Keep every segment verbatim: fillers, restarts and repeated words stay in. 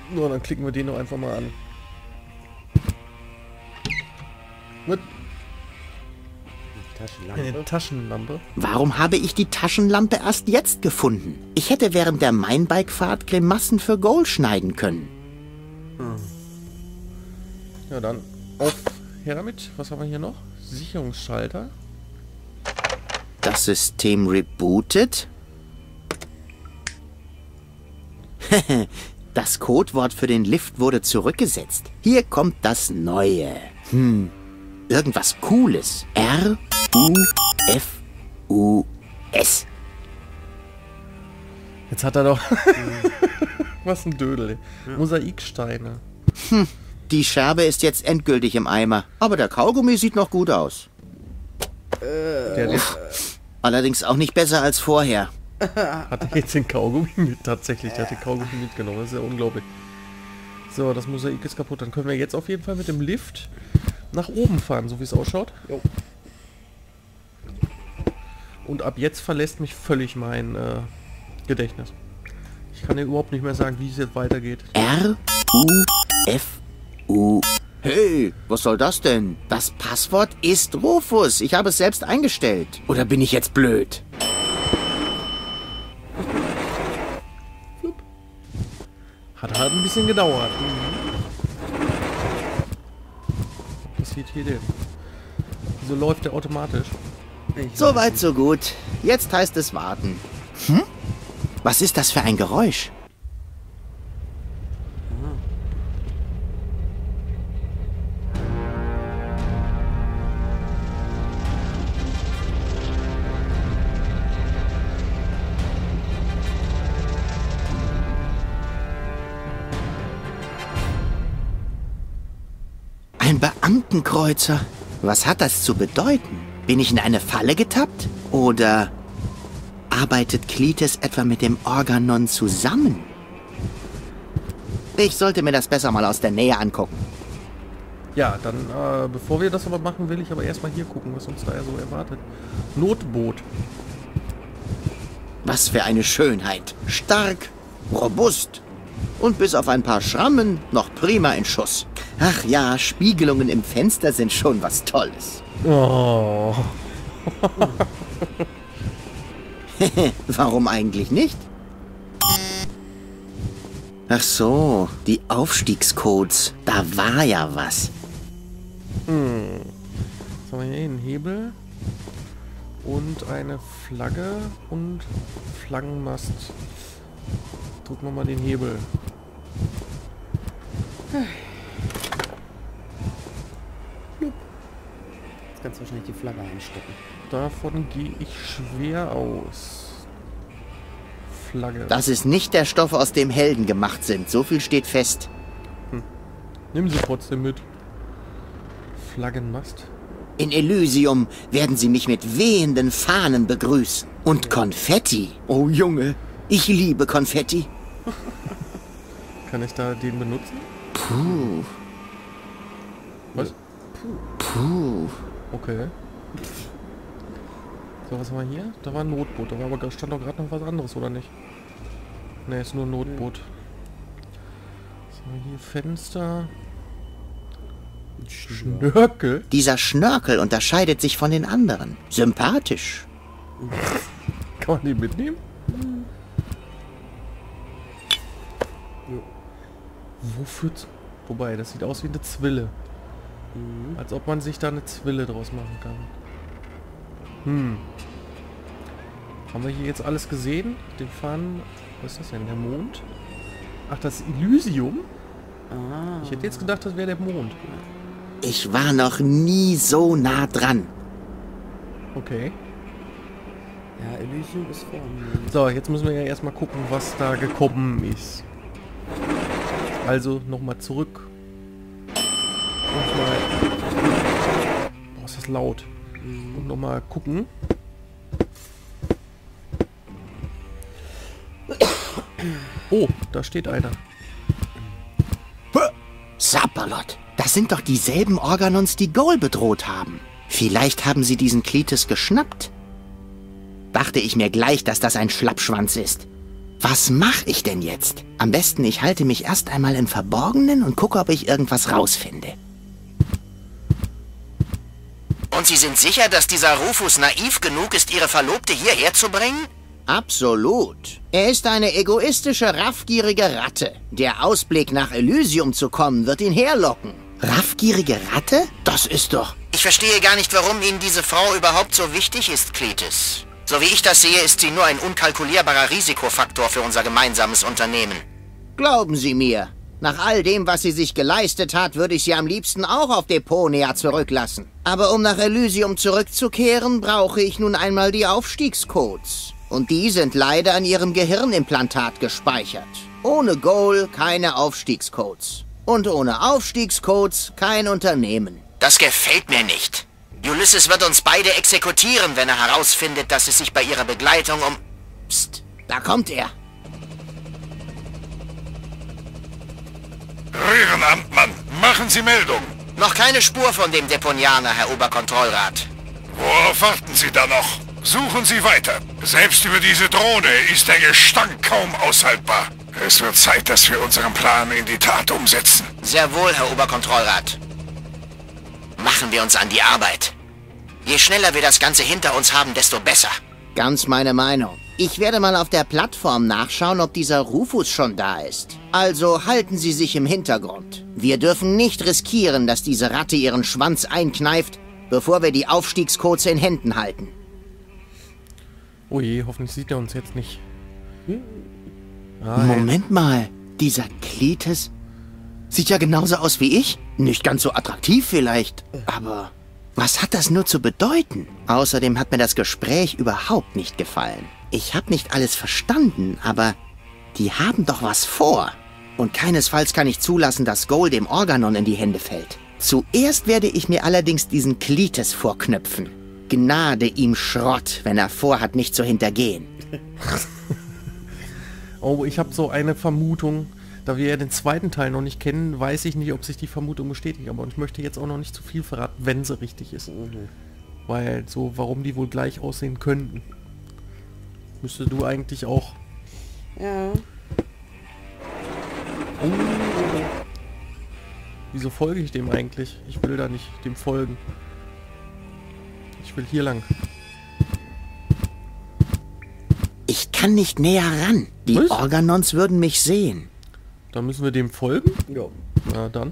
Nur dann klicken wir den noch einfach mal an. Mit Taschenlampe. eine Taschenlampe. Warum habe ich die Taschenlampe erst jetzt gefunden? Ich hätte während der Mainbike-Fahrt Grimassen für Goal schneiden können. Ja, dann auf her damit. Was haben wir hier noch? Sicherungsschalter. Das System rebootet. Das Codewort für den Lift wurde zurückgesetzt. Hier kommt das Neue. Hm, irgendwas Cooles. R U F U S. Jetzt hat er doch... Was ein Dödel. Ja. Mosaiksteine. Hm, die Scherbe ist jetzt endgültig im Eimer. Aber der Kaugummi sieht noch gut aus. Äh, der, der, Allerdings auch nicht besser als vorher. Hat er jetzt den Kaugummi mit? Tatsächlich, der hat den Kaugummi mitgenommen. Das ist ja unglaublich. So, das Mosaik ist kaputt. Dann können wir jetzt auf jeden Fall mit dem Lift nach oben fahren, so wie es ausschaut. Jo. Und ab jetzt verlässt mich völlig mein äh, Gedächtnis. Ich kann dir überhaupt nicht mehr sagen, wie es jetzt weitergeht. R U F U. Hey, was soll das denn? Das Passwort ist Rufus. Ich habe es selbst eingestellt. Oder bin ich jetzt blöd? Hat halt ein bisschen gedauert. Was passiert hier denn? Wieso läuft der automatisch? So weit, so gut. Jetzt heißt es warten. Hm? Was ist das für ein Geräusch? Ein Beamtenkreuzer. Was hat das zu bedeuten? Bin ich in eine Falle getappt? Oder arbeitet Cletus etwa mit dem Organon zusammen? Ich sollte mir das besser mal aus der Nähe angucken. Ja, dann, äh, bevor wir das aber machen, will ich aber erstmal hier gucken, was uns da so erwartet. Notboot. Was für eine Schönheit. Stark, robust und bis auf ein paar Schrammen noch prima in Schuss. Ach ja, Spiegelungen im Fenster sind schon was Tolles. Oh. Warum eigentlich nicht? Ach so, die Aufstiegscodes. Da war ja was. Hm. Was haben wir hier? Einen Hebel und eine Flagge und Flaggenmast. Drücken wir mal den Hebel. Jetzt kannst du wahrscheinlich die Flagge einstecken. Davon gehe ich schwer aus. Flagge. Das ist nicht der Stoff, aus dem Helden gemacht sind. So viel steht fest. Hm. Nimm sie trotzdem mit. Flaggenmast. In Elysium werden sie mich mit wehenden Fahnen begrüßen. Und Konfetti. Oh Junge, ich liebe Konfetti. Kann ich da den benutzen? Puh. Was? Puh. Okay. So, was haben wir hier? Da war ein Notboot. Da war aber stand doch gerade noch was anderes, oder nicht? Ne, ist nur ein Notboot. Was haben wir hier? Fenster. Schnörkel? Dieser Schnörkel unterscheidet sich von den anderen. Sympathisch. Kann man den mitnehmen? Jo. Wo führt's? Wobei, das sieht aus wie eine Zwille. Mhm. Als ob man sich da eine Zwille draus machen kann. Hm. Haben wir hier jetzt alles gesehen? Den Fahnen... Was ist das denn? Der Mond? Ach, das Elysium? Ah. Ich hätte jetzt gedacht, das wäre der Mond. Ich war noch nie so nah dran. Okay. Ja, Elysium ist vor mir. So, jetzt müssen wir ja erstmal gucken, was da gekommen ist. Also, nochmal zurück. Und mal... Boah, ist das laut. Und nochmal gucken. Oh, da steht einer. Sapperlot, das sind doch dieselben Organons, die Goal bedroht haben. Vielleicht haben sie diesen Cletus geschnappt. Dachte ich mir gleich, dass das ein Schlappschwanz ist. Was mache ich denn jetzt? Am besten, ich halte mich erst einmal im Verborgenen und gucke, ob ich irgendwas rausfinde. Und Sie sind sicher, dass dieser Rufus naiv genug ist, Ihre Verlobte hierher zu bringen? Absolut. Er ist eine egoistische, raffgierige Ratte. Der Ausblick, nach Elysium zu kommen, wird ihn herlocken. Raffgierige Ratte? Das ist doch... Ich verstehe gar nicht, warum Ihnen diese Frau überhaupt so wichtig ist, Cletus. So wie ich das sehe, ist sie nur ein unkalkulierbarer Risikofaktor für unser gemeinsames Unternehmen. Glauben Sie mir, nach all dem, was sie sich geleistet hat, würde ich sie am liebsten auch auf Deponia zurücklassen. Aber um nach Elysium zurückzukehren, brauche ich nun einmal die Aufstiegscodes. Und die sind leider an ihrem Gehirnimplantat gespeichert. Ohne Goal keine Aufstiegscodes. Und ohne Aufstiegscodes kein Unternehmen. Das gefällt mir nicht. Ulysses wird uns beide exekutieren, wenn er herausfindet, dass es sich bei ihrer Begleitung um... Psst, da kommt er. Röhrenamtmann, machen Sie Meldung. Noch keine Spur von dem Deponianer, Herr Oberkontrollrat. Worauf warten Sie da noch? Suchen Sie weiter. Selbst über diese Drohne ist der Gestank kaum aushaltbar. Es wird Zeit, dass wir unseren Plan in die Tat umsetzen. Sehr wohl, Herr Oberkontrollrat. Machen wir uns an die Arbeit. Je schneller wir das Ganze hinter uns haben, desto besser. Ganz meine Meinung. Ich werde mal auf der Plattform nachschauen, ob dieser Rufus schon da ist. Also halten Sie sich im Hintergrund. Wir dürfen nicht riskieren, dass diese Ratte ihren Schwanz einkneift, bevor wir die Aufstiegscodes in Händen halten. Oh je, hoffentlich sieht er uns jetzt nicht. Ah, Moment mal, dieser Cletus sieht ja genauso aus wie ich. Nicht ganz so attraktiv vielleicht, aber was hat das nur zu bedeuten? Außerdem hat mir das Gespräch überhaupt nicht gefallen. Ich habe nicht alles verstanden, aber die haben doch was vor. Und keinesfalls kann ich zulassen, dass Goal dem Organon in die Hände fällt. Zuerst werde ich mir allerdings diesen Cletus vorknüpfen. Gnade ihm Schrott, wenn er vorhat, nicht zu hintergehen. Oh, ich habe so eine Vermutung. Da wir ja den zweiten Teil noch nicht kennen, weiß ich nicht, ob sich die Vermutung bestätigt. Aber ich möchte jetzt auch noch nicht zu viel verraten, wenn sie richtig ist. Mhm. Weil so, warum die wohl gleich aussehen könnten. Müsste du eigentlich auch. Ja. Oh. Wieso folge ich dem eigentlich? Ich will da nicht dem folgen. Ich will hier lang. Ich kann nicht näher ran. Die Was? Organons würden mich sehen. Dann müssen wir dem folgen? Ja. Na dann.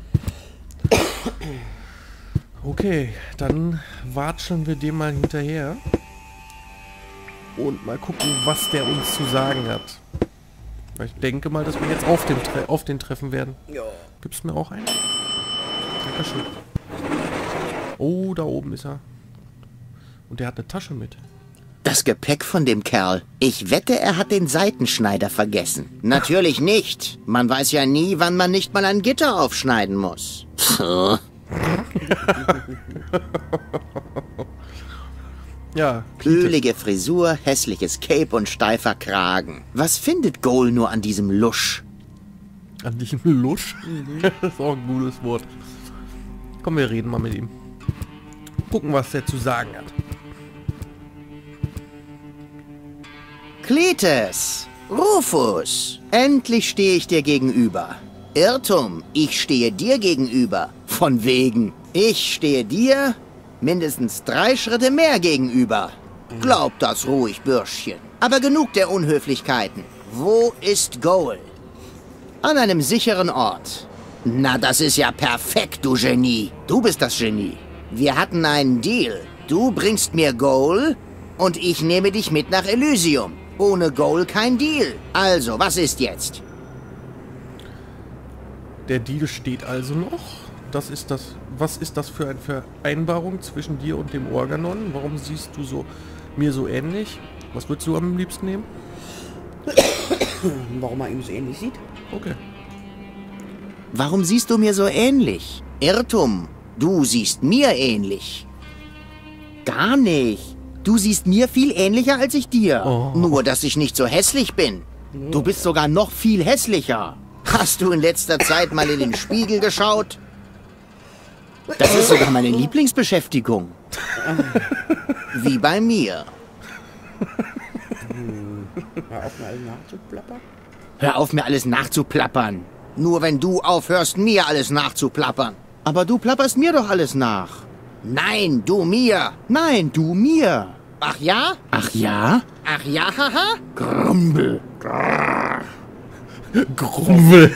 Okay, dann watscheln wir dem mal hinterher. Und mal gucken, was der uns zu sagen hat. Weil ich denke mal, dass wir jetzt auf, dem Tre auf den treffen werden. Ja. Gibst du mir auch einen? Dankeschön. Oh, da oben ist er. Und der hat eine Tasche mit. Das Gepäck von dem Kerl. Ich wette, er hat den Seitenschneider vergessen. Natürlich nicht. Man weiß ja nie, wann man nicht mal ein Gitter aufschneiden muss. Ja. Ölige Frisur, hässliches Cape und steifer Kragen. Was findet Goal nur an diesem Lusch? An diesem Lusch? Mhm. Das ist auch ein gutes Wort. Komm, wir reden mal mit ihm. Gucken, was der zu sagen hat. Cletus! Rufus! Endlich stehe ich dir gegenüber. Irrtum, ich stehe dir gegenüber. Von wegen. Ich stehe dir mindestens drei Schritte mehr gegenüber. Glaub das ruhig, Bürschchen. Aber genug der Unhöflichkeiten. Wo ist Goal? An einem sicheren Ort. Na, das ist ja perfekt, du Genie. Du bist das Genie. Wir hatten einen Deal. Du bringst mir Goal und ich nehme dich mit nach Elysium. Ohne Goal kein Deal. Also, was ist jetzt? Der Deal steht also noch. Das ist das. Was ist das für eine Vereinbarung zwischen dir und dem Organon? Warum siehst du so mir so ähnlich? Was würdest du am liebsten nehmen? Warum er ihm so ähnlich sieht? Okay. Warum siehst du mir so ähnlich? Irrtum. Du siehst mir ähnlich. Gar nicht. Du siehst mir viel ähnlicher als ich dir. Oh. Nur, dass ich nicht so hässlich bin. Du bist sogar noch viel hässlicher. Hast du in letzter Zeit mal in den Spiegel geschaut? Das ist sogar meine Lieblingsbeschäftigung. Wie bei mir. Hör auf, mir alles nachzuplappern. Hör auf, mir alles nachzuplappern. Nur wenn du aufhörst, mir alles nachzuplappern. Aber du plapperst mir doch alles nach. Nein, du mir. Nein, du mir. Ach ja? Ach ja? Ach ja, haha? Grumbel. Grummel.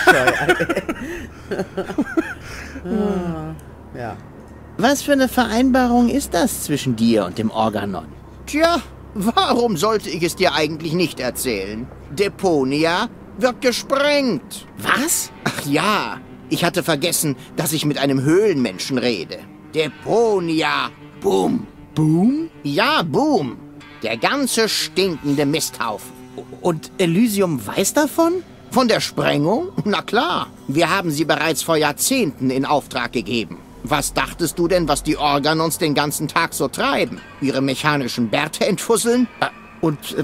Ja. Was für eine Vereinbarung ist das zwischen dir und dem Organon? Tja, warum sollte ich es dir eigentlich nicht erzählen? Deponia wird gesprengt. Was? Ach ja, ich hatte vergessen, dass ich mit einem Höhlenmenschen rede. Deponia. Boom. Boom? Ja, Boom. Der ganze stinkende Misthaufen. Und Elysium weiß davon? Von der Sprengung? Na klar. Wir haben sie bereits vor Jahrzehnten in Auftrag gegeben. Was dachtest du denn, was die Organons den ganzen Tag so treiben? Ihre mechanischen Bärte entfusseln? Und äh,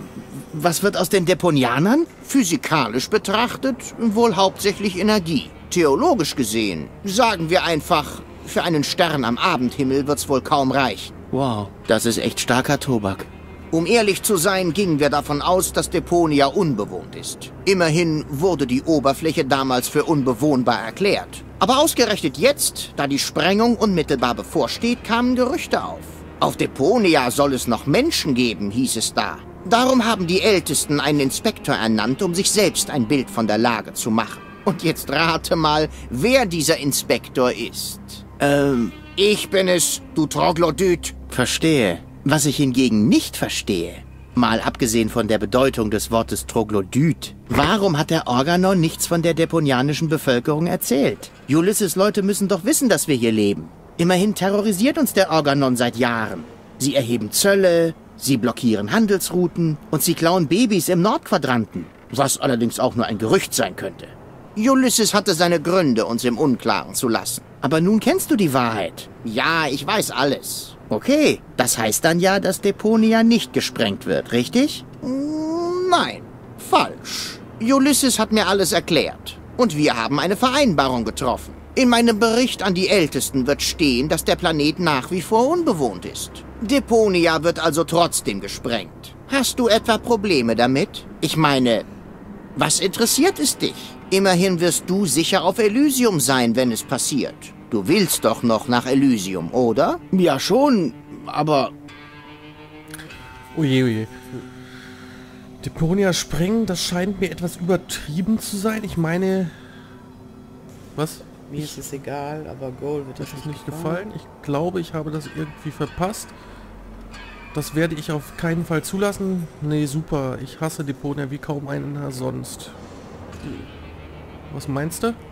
was wird aus den Deponianern? Physikalisch betrachtet wohl hauptsächlich Energie. Theologisch gesehen, sagen wir einfach, für einen Stern am Abendhimmel wird's wohl kaum reichen. Wow, das ist echt starker Tobak. Um ehrlich zu sein, gingen wir davon aus, dass Deponia unbewohnt ist. Immerhin wurde die Oberfläche damals für unbewohnbar erklärt. Aber ausgerechnet jetzt, da die Sprengung unmittelbar bevorsteht, kamen Gerüchte auf. Auf Deponia soll es noch Menschen geben, hieß es da. Darum haben die Ältesten einen Inspektor ernannt, um sich selbst ein Bild von der Lage zu machen. Und jetzt rate mal, wer dieser Inspektor ist. Ähm, ich bin es, du Troglodyt. Verstehe. Was ich hingegen nicht verstehe, mal abgesehen von der Bedeutung des Wortes Troglodyt, warum hat der Organon nichts von der deponianischen Bevölkerung erzählt? Ulysses Leute müssen doch wissen, dass wir hier leben. Immerhin terrorisiert uns der Organon seit Jahren. Sie erheben Zölle, sie blockieren Handelsrouten und sie klauen Babys im Nordquadranten, was allerdings auch nur ein Gerücht sein könnte. Ulysses hatte seine Gründe, uns im Unklaren zu lassen. Aber nun kennst du die Wahrheit. Ja, ich weiß alles. Okay, das heißt dann ja, dass Deponia nicht gesprengt wird, richtig? Nein, falsch. Ulysses hat mir alles erklärt. Und wir haben eine Vereinbarung getroffen. In meinem Bericht an die Ältesten wird stehen, dass der Planet nach wie vor unbewohnt ist. Deponia wird also trotzdem gesprengt. Hast du etwa Probleme damit? Ich meine, was interessiert es dich? Immerhin wirst du sicher auf Elysium sein, wenn es passiert. Du willst doch noch nach Elysium, oder? Ja schon, aber... Oje, oje. Deponia sprengen, das scheint mir etwas übertrieben zu sein. Ich meine... Was? Mir ist es egal, aber Goal wird Das ist nicht gefallen. Ich glaube, ich habe das irgendwie verpasst. Das werde ich auf keinen Fall zulassen. Nee, super. Ich hasse Deponia wie kaum einer sonst. Was meinst du?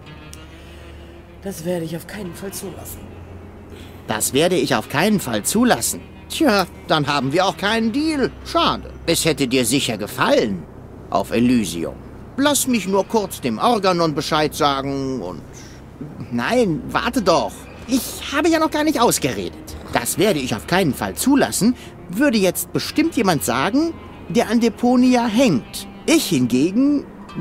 Das werde ich auf keinen Fall zulassen. Das werde ich auf keinen Fall zulassen. Tja, dann haben wir auch keinen Deal. Schade. Es hätte dir sicher gefallen. Auf Elysium. Lass mich nur kurz dem Organon Bescheid sagen und... Nein, warte doch. Ich habe ja noch gar nicht ausgeredet. Das werde ich auf keinen Fall zulassen, würde jetzt bestimmt jemand sagen, der an Deponia hängt. Ich hingegen...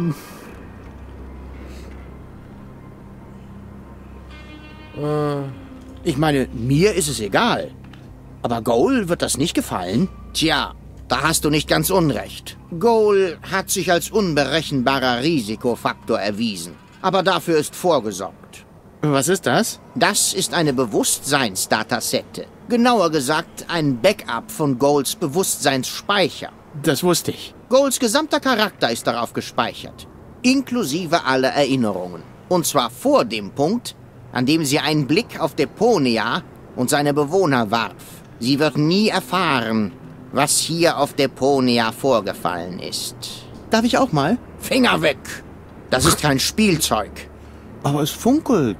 Äh... Ich meine, mir ist es egal. Aber Goal wird das nicht gefallen? Tja, da hast du nicht ganz unrecht. Goal hat sich als unberechenbarer Risikofaktor erwiesen. Aber dafür ist vorgesorgt. Was ist das? Das ist eine Bewusstseinsdatasette. Genauer gesagt, ein Backup von Goals Bewusstseinsspeicher. Das wusste ich. Goals gesamter Charakter ist darauf gespeichert. Inklusive aller Erinnerungen. Und zwar vor dem Punkt, an dem sie einen Blick auf Deponia und seine Bewohner warf. Sie wird nie erfahren, was hier auf Deponia vorgefallen ist. Darf ich auch mal? Finger weg! Das ist kein Spielzeug. Aber es funkelt.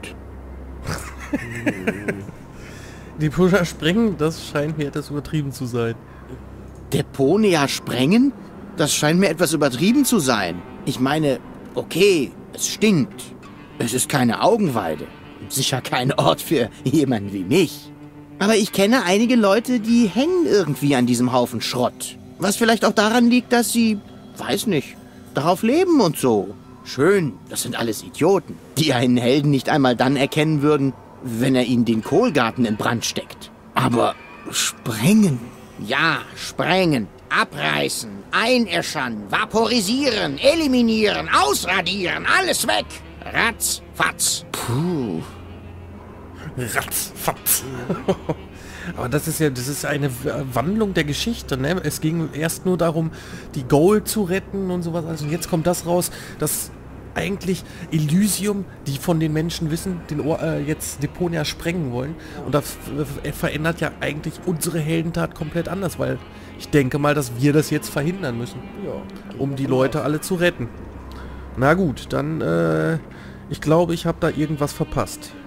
Deponia sprengen, das scheint mir etwas übertrieben zu sein. Deponia sprengen? Das scheint mir etwas übertrieben zu sein. Ich meine, okay, es stinkt. Es ist keine Augenweide. Sicher kein Ort für jemanden wie mich. Aber ich kenne einige Leute, die hängen irgendwie an diesem Haufen Schrott. Was vielleicht auch daran liegt, dass sie, weiß nicht, darauf leben und so. Schön, das sind alles Idioten, die einen Helden nicht einmal dann erkennen würden, wenn er ihnen den Kohlgarten in Brand steckt. Aber sprengen? Ja, sprengen. Abreißen, einäschern, vaporisieren, eliminieren, ausradieren, alles weg. Ratz, fatz. Puh. Ratzfatz. Aber das ist ja, das ist eine Wandlung der Geschichte, ne? Es ging erst nur darum, die Gold zu retten und sowas. Also jetzt kommt das raus, dass eigentlich Elysium, die von den Menschen wissen, den Ohr, äh, jetzt Deponia sprengen wollen. Und das äh, verändert ja eigentlich unsere Heldentat komplett anders, weil ich denke mal, dass wir das jetzt verhindern müssen, Ja. um die Leute alle zu retten. Na gut, dann, äh, ich glaube, ich habe da irgendwas verpasst.